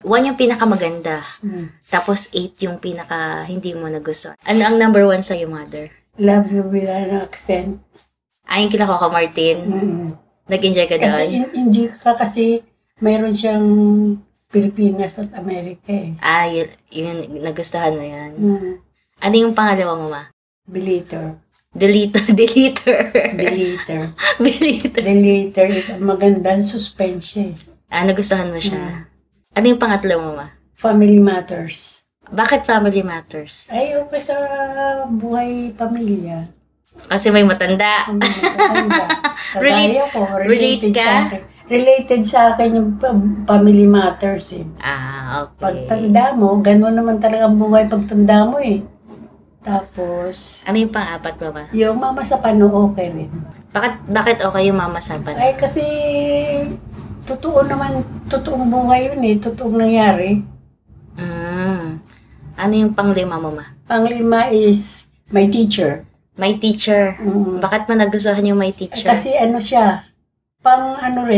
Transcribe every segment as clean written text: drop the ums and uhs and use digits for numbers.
1 yung pinakamaganda. Tapos 8 yung pinaka hindi mo nagustuhan. Ano ang number 1 sa'yo, mother? Labyu with an accent. Yung kila Coco Martin. Nag-enjoy ka doon? Kasi hindi ka kasi mayroon siyang Pilipinas at Amerika eh. Yun nagustuhan mo yan. Ano yung pangalawa mo, ma? Deleter. Deleter. Deleter is magandang suspense eh. Nagustuhan mo siya. Ano yung pangatlo mo, ma? Family Matters. Bakit Family Matters? Ayaw pa sa buhay pamilya. Kasi may matanda. Relate ka? Related sa akin yung Family Matters eh. Okay. Pagtanda mo, gano'n naman talaga ang buhay pagtanda mo eh. Tapos... Ano yung pang-apat mo ba? Yung Mamasapano okay rin. Bakit okay yung Mamasapano? Ay kasi totoo naman, totoong buhay yun eh, totoong nangyari. Ano yung panglima mo, ma? Panglima is My Teacher. My Teacher? Bakit mo nagustuhan yung My Teacher? Kasi ano siya, pang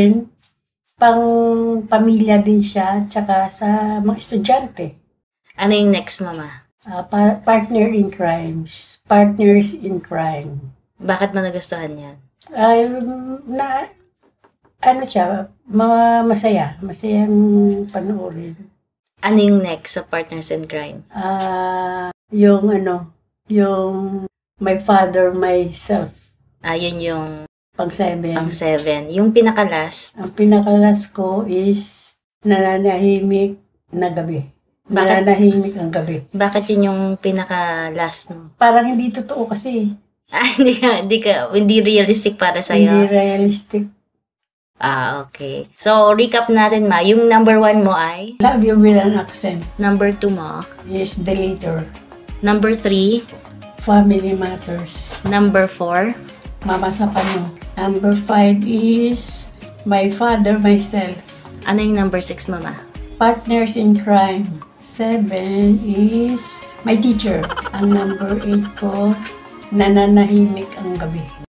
pamilya din siya, tsaka sa mga estudyante. Ano yung next, mama? Partner in Crimes. Partners in Crime. Bakit mo nagustuhan yan? Ano siya, masayang panoorin. Ano yung next sa Partners in Crime? Yung My Father, Myself. Yun yung... Pang-7. Pang-7. Yung pinaka-last? Ang pinaka-last ko is Nanahimik na Gabi. Nanahimikang Gabi. Bakit yun yung pinaka-last mo? Parang hindi totoo kasi. Hindi realistic para sa'yo? Hindi realistic. Okay. So, recap natin, ma. Yung number 1 mo ay? Labyu with an accent. Number 2 mo? Is Deleter. Number 3? Family Matters. Number 4? Mamasapano. Number 5 is My Father, Myself. Ano yung number 6, mama? Partners in Crime. 7 is My Teacher. Ang number 8 ko, Nanahimik ang Gabi.